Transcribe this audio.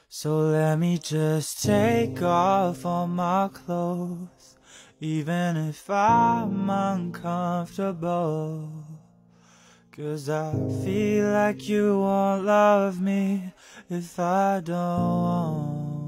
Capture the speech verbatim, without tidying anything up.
So let me just take off all my clothes, even if I'm uncomfortable. 'Cause I feel like you won't love me if I don't.